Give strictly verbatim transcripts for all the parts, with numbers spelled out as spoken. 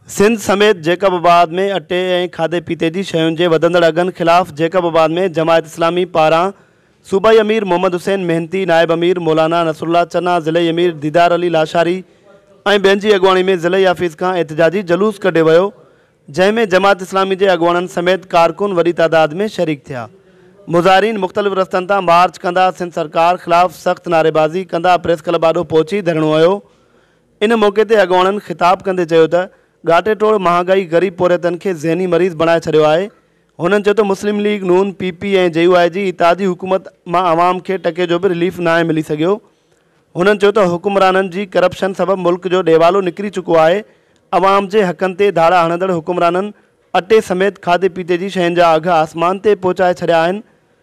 सिंध समेत जैकबाबाद में अटे ऐं खाधे पीते जी शयुनि जे वधंदड़ अघनि ख़िलाफ़ जैकबाबाद में जमायत इस्लामी पारां सूबाई अमीर मोहम्मद हुसैन मेहनती, नायब अमीर मौलाना नसरुल्लाह चन्ना, ज़िले अमीर दीदार अली लाशारी ऐं ॿियनि जी अॻुवाणी में ज़िले आफ़ीस खां एहतिजाजी जलूस कढियो वियो, जंहिंमें जमात इस्लामी जे अॻुवाणनि समेत कारकुन वॾी तादाद में शरीक थिया। मुज़ाहिरीन मुख़्तलिफ़ रस्तनि तां मार्च कंदा, सिंध सरकार ख़िलाफ़ सख़्त नारेबाज़ी कंदा प्रेस क्लब आॾो पहुची धरणो हुयो। इन मौक़े ते अॻुवाणनि ख़िताब कंदे चयो त घाटे टोड़ महांगाई ग़रीब पोरियतनि खे ज़हनी मरीज़ बणाए छॾियो आहे। हुननि चयो त मुस्लिम लीग नून, पी पी ऐं जे यू आई जी इतादी हुकूमत मां आवाम खे टके जो बि रिलीफ न आहे मिली सघियो। हुननि चयो त हुकुमराननि जी करप्शन सबबि मुल्क जो ॾेवालो निकिरी चुको आहे। अवाम जे हक़नि ते धाड़ा हणंदड़ हुकुमराननि अटे समेत खाधे पीते जी शयुनि जा अघ आसमान ते पहुचाए छॾिया आहिनि।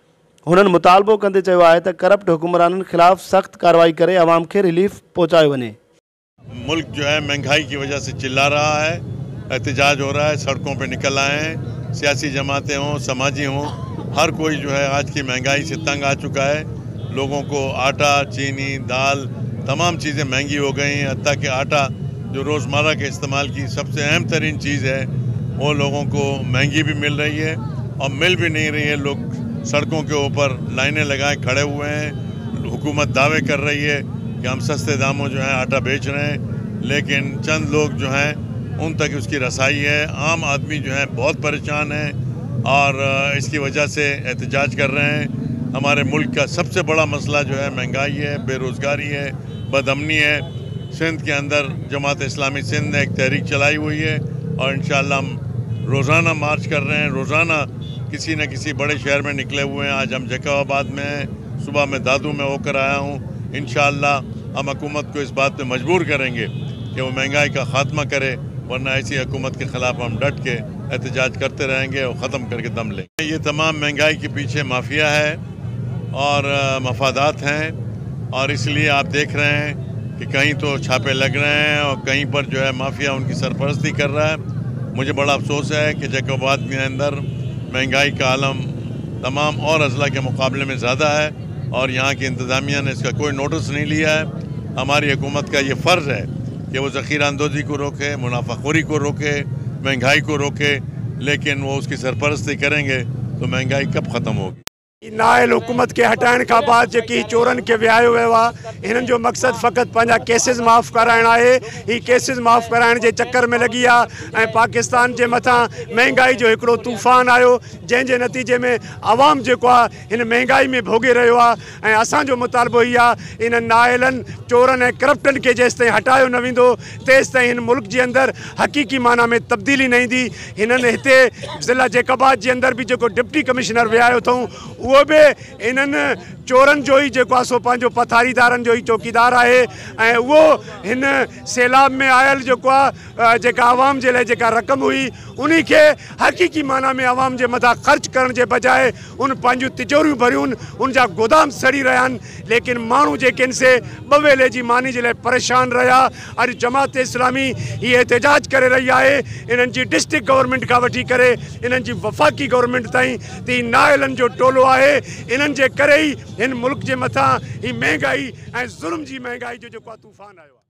हुननि मुतालबो कंदे चयो आहे त करप्ट हुकुमराननि ख़िलाफ़ सख़्त कार्रवाई करे अवाम खे रिलीफ पहुचायो वञे। मुल्क जो है महंगाई की वजह से चिल्ला रहा है, एहतजाज हो रहा है, सड़कों पे निकल आए हैं। सियासी जमातें हों, समाजी हों, हर कोई जो है आज की महंगाई से तंग आ चुका है। लोगों को आटा, चीनी, दाल, तमाम चीज़ें महंगी हो गई हैं। हत्ता कि आटा जो रोज़मर्रा के इस्तेमाल की सबसे अहम तरीन चीज़ है, वो लोगों को महंगी भी मिल रही है और मिल भी नहीं रही है। लोग सड़कों के ऊपर लाइनें लगाए खड़े हुए हैं। हुकूमत दावे कर रही है कि हम सस्ते दामों जो है आटा बेच रहे हैं, लेकिन चंद लोग जो हैं उन तक उसकी रसाई है। आम आदमी जो है बहुत परेशान है और इसकी वजह से एहतजाज कर रहे हैं। हमारे मुल्क का सबसे बड़ा मसला जो है महंगाई है, बेरोज़गारी है, बदअमनी है। सिंध के अंदर जमात इस्लामी सिंध ने एक तहरीक चलाई हुई है और इंशाअल्लाह हम रोज़ाना मार्च कर रहे हैं, रोज़ाना किसी न किसी बड़े शहर में निकले हुए हैं। आज हम जैकबाबाद में हैं, सुबह मैं दादू में होकर आया हूँ। इंशाअल्लाह हम हुकूमत को इस बात पे मजबूर करेंगे कि वो महंगाई का ख़ात्मा करे, वरना ऐसी हुकूमत के ख़िलाफ़ हम डट के एहतजाज करते रहेंगे और ख़त्म करके दम लेंगे। ये तमाम महंगाई के पीछे माफिया है और मफादात हैं और इसलिए आप देख रहे हैं कि कहीं तो छापे लग रहे हैं और कहीं पर जो है माफिया उनकी सरपरस्ती कर रहा है। मुझे बड़ा अफसोस है कि जैकबाबाद के अंदर महंगाई का आलम तमाम और अजला के मुकाबले में ज़्यादा है और यहाँ की इंतज़ामिया ने इसका कोई नोटिस नहीं लिया है। हमारी हुकूमत का ये फ़र्ज़ है कि वो ज़ख़ीरा अंदोज़ी को रोके, मुनाफाखोरी को रोके, महंगाई को रोके, लेकिन वो उसकी सरपरस्ती करेंगे तो महंगाई कब ख़त्म होगी। नायल हुकूमत के हटाइण खां बाद जेकी चोरनि खे विहायो वियो आहे, हिननि जो मक़सदु फ़क़ति पंहिंजा केसिस माफ़ कराइण आहे। ही केसिस माफ़ कराइण जे चक्कर में लॻी आहे ऐं पाकिस्तान जे मथां महांगाई जो हिकिड़ो तूफ़ान आयो, जंहिंजे नतीजे में अवाम जेको आहे हिन महांगाई में भोगे रहियो आहे। ऐं असांजो मुतालबो ई आहे इन नाइलनि, चोरनि ऐं करप्टनि खे जेसि ताईं हटायो न वेंदो तेसि ताईं हिन मुल्क जे अंदरि हक़ीक़ी माना में तब्दीली न ईंदी। हिननि हिते ज़िला जैकबाबाद जे अंदरि बि जेको डिप्टी कमिश्नर विहायो अथऊं, उहो बि इन्हनि चोरनि जो ई जेको आहे सो पंहिंजो पथारीदारनि जो ई चौकीदार आहे ऐं उहो हिन सैलाब में आयल जेको आहे जेका आवाम जे लाइ जेका रक़म हुई उन खे हक़ीक़ी माना में आवाम जे मथां ख़र्च करण जे बजाए उन पंहिंजूं तिजोरियूं भरियूं, उन जा गोदाम सड़ी रहिया आहिनि। लेकिन माण्हू जेके आहिनि से ॿ वेले जी मानी जे लाइ परेशान रहिया। अॼु जमात इस्लामी हीअ एहतजाज करे रही आहे इन्हनि जी डिस्ट्रिक्ट गवर्नमेंट खां वठी करे इन्हनि जी वफ़ाक़ी गवर्नमेंट ताईं। ती नाइलनि जो टोलो आहे, इन्हनि जे करे ई हिन मुल्क जे मथां ही महंगाई ऐं ज़ुल्म जी महंगाई जो जेको आहे तूफ़ान आयो आहे।